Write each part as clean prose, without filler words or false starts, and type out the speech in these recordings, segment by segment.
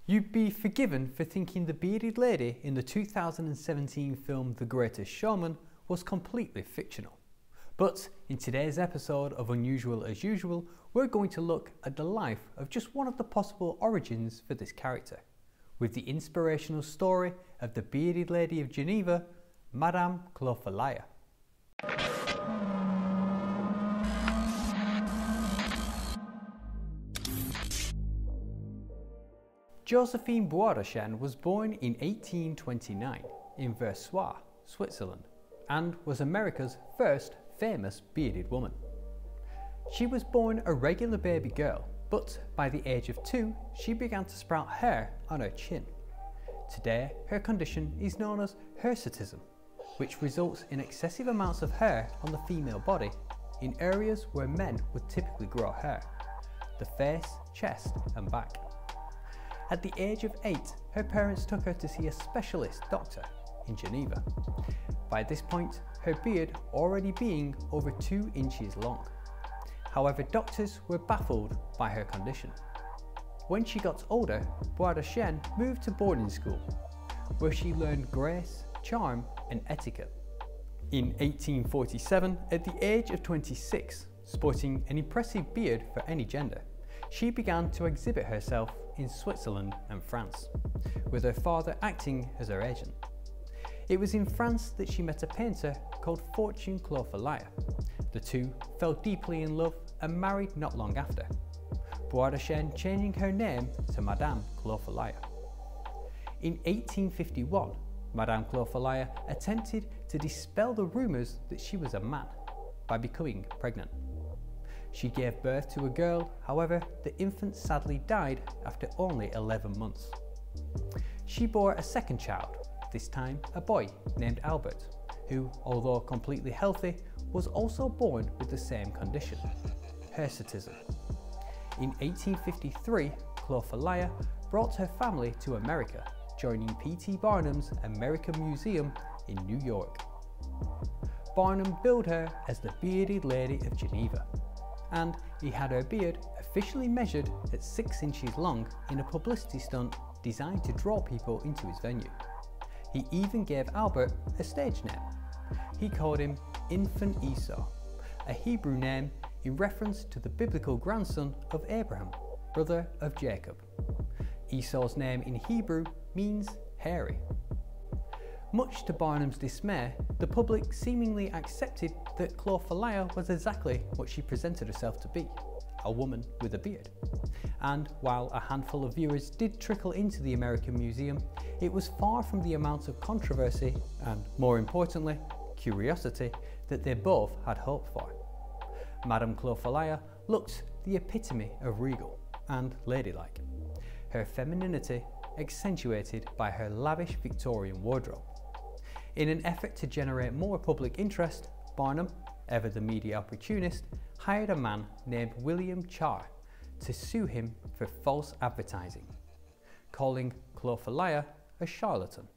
You'd be forgiven for thinking the bearded lady in the 2017 film The Greatest Showman was completely fictional. But in today's episode of Unusual as Usual, we're going to look at the life of just one of the possible origins for this character, with the inspirational story of the Bearded Lady of Geneva, Madame Clofullia. Josephine Boisdechene was born in 1829 in Versoix, Switzerland, and was America's first famous bearded woman. She was born a regular baby girl, but by the age of 2, she began to sprout hair on her chin. Today, her condition is known as hirsutism, which results in excessive amounts of hair on the female body in areas where men would typically grow hair: the face, chest, and back. At the age of 8, her parents took her to see a specialist doctor in Geneva. By this point, her beard already being over 2 inches long. However, doctors were baffled by her condition. When she got older, Boisdechene moved to boarding school, where she learned grace, charm, and etiquette. In 1847, at the age of 26, sporting an impressive beard for any gender, she began to exhibit herself in Switzerland and France, with her father acting as her agent. It was in France that she met a painter called Fortune Clofullia. The two fell deeply in love and married not long after, Boisdechene changing her name to Madame Clofullia. In 1851, Madame Clofullia attempted to dispel the rumours that she was a man by becoming pregnant. She gave birth to a girl, however, the infant sadly died after only 11 months. She bore a second child, this time a boy named Albert, who, although completely healthy, was also born with the same condition, hirsutism. In 1853, Clofullia brought her family to America, joining P.T. Barnum's American Museum in New York. Barnum billed her as the Bearded Lady of Geneva, and he had her beard officially measured at 6 inches long in a publicity stunt designed to draw people into his venue. He even gave Albert a stage name. He called him Infant Esau, a Hebrew name in reference to the biblical grandson of Abraham, brother of Jacob. Esau's name in Hebrew means hairy. Much to Barnum's dismay, the public seemingly accepted that Clofullia was exactly what she presented herself to be, a woman with a beard. And while a handful of viewers did trickle into the American Museum, it was far from the amount of controversy and, more importantly, curiosity that they both had hoped for. Madame Clofullia looked the epitome of regal and ladylike, her femininity accentuated by her lavish Victorian wardrobe. In an effort to generate more public interest, Barnum, ever the media opportunist, hired a man named William Charr to sue him for false advertising, calling Clofullia a charlatan.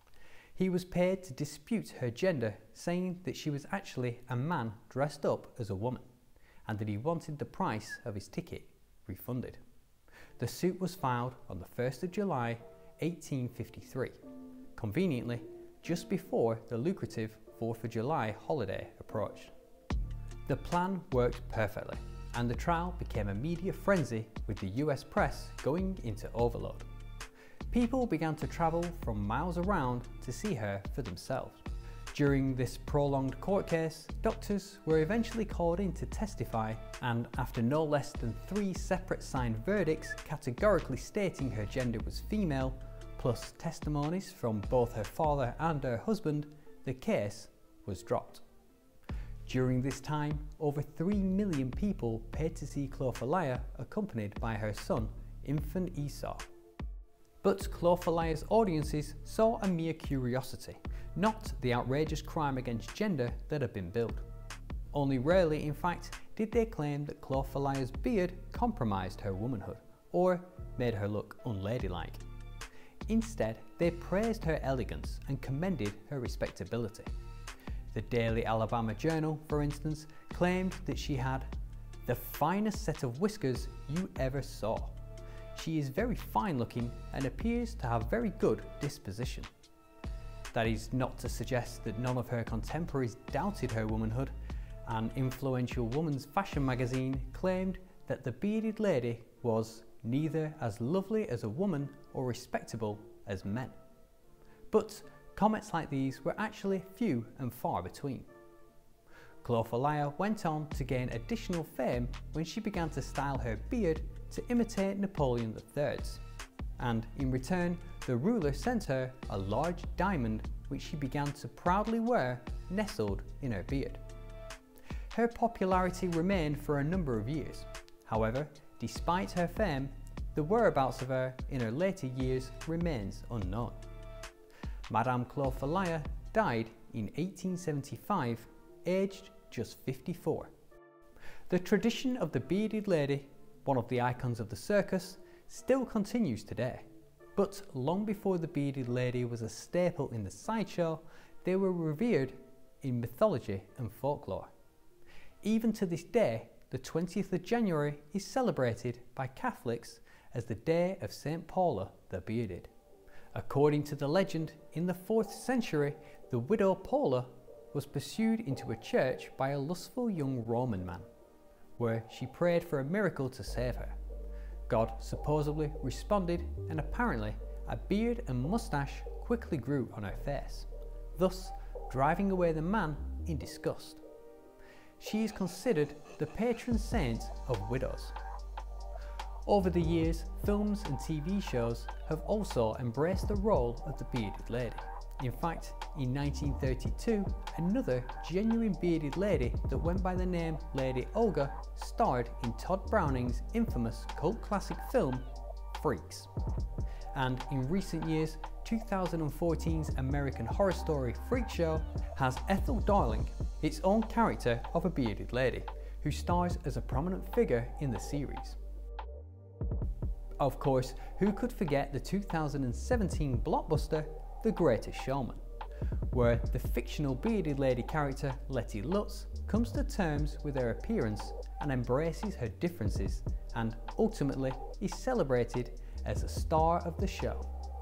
He was paid to dispute her gender, saying that she was actually a man dressed up as a woman, and that he wanted the price of his ticket refunded. The suit was filed on the 1st of July 1853, conveniently just before the lucrative 4th of July holiday approached. The plan worked perfectly, and the trial became a media frenzy, with the US press going into overload. People began to travel from miles around to see her for themselves. During this prolonged court case, doctors were eventually called in to testify, and after no less than 3 separate signed verdicts categorically stating her gender was female, plus testimonies from both her father and her husband, the case was dropped. During this time, over 3 million people paid to see Clofullia accompanied by her son, Infant Esau. But Clofullia's audiences saw a mere curiosity, not the outrageous crime against gender that had been billed. Only rarely, in fact, did they claim that Clofullia's beard compromised her womanhood, or made her look unladylike. Instead, they praised her elegance and commended her respectability. The Daily Alabama Journal, for instance, claimed that she had the finest set of whiskers you ever saw. she is very fine looking and appears to have very good disposition. That is not to suggest that none of her contemporaries doubted her womanhood. An influential woman's fashion magazine claimed that the bearded lady was neither as lovely as a woman or respectable as men. But comments like these were actually few and far between. Clofullia went on to gain additional fame when she began to style her beard to imitate Napoleon III's, and in return the ruler sent her a large diamond which she began to proudly wear nestled in her beard. Her popularity remained for a number of years. However, despite her fame, the whereabouts of her in her later years remains unknown. Madame Clofullia died in 1875, aged just 54. The tradition of the bearded lady, one of the icons of the circus, still continues today. But long before the bearded lady was a staple in the sideshow, they were revered in mythology and folklore. Even to this day, the 20th of January is celebrated by Catholics as the day of St. Paula the Bearded. According to the legend, in the 4th century, the widow Paula was pursued into a church by a lustful young Roman man, where she prayed for a miracle to save her. God supposedly responded, and apparently a beard and moustache quickly grew on her face, thus driving away the man in disgust. She is considered the patron saint of widows. Over the years, films and TV shows have also embraced the role of the bearded lady. In fact, in 1932, another genuine bearded lady that went by the name Lady Olga starred in Todd Browning's infamous cult classic film, Freaks. And in recent years, 2014's American Horror Story Freak Show has Ethel Darling, its own character of a bearded lady, who stars as a prominent figure in the series. Of course, who could forget the 2017 blockbuster The Greatest Showman, where the fictional bearded lady character Letty Lutz comes to terms with her appearance and embraces her differences, and ultimately is celebrated as a star of the show.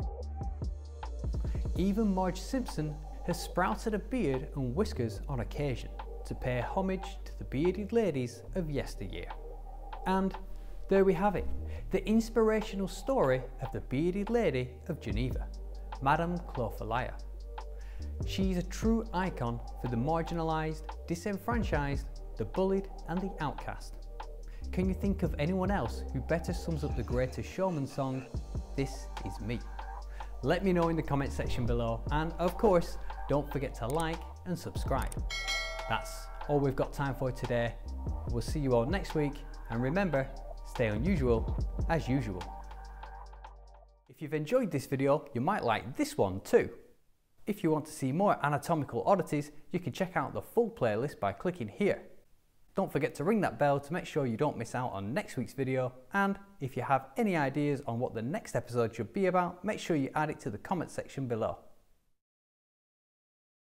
Even Marge Simpson has sprouted a beard and whiskers on occasion to pay homage to the bearded ladies of yesteryear. And there we have it, the inspirational story of the Bearded Lady of Geneva, Madame Clofullia. She's a true icon for the marginalised, disenfranchised, the bullied and the outcast. Can you think of anyone else who better sums up the Greatest Showman song, "This Is Me"? Let me know in the comment section below, and of course, don't forget to like and subscribe. That's all we've got time for today. We'll see you all next week, and remember, stay unusual as usual. If you've enjoyed this video, you might like this one too. If you want to see more anatomical oddities, you can check out the full playlist by clicking here. Don't forget to ring that bell to make sure you don't miss out on next week's video, and if you have any ideas on what the next episode should be about, make sure you add it to the comment section below.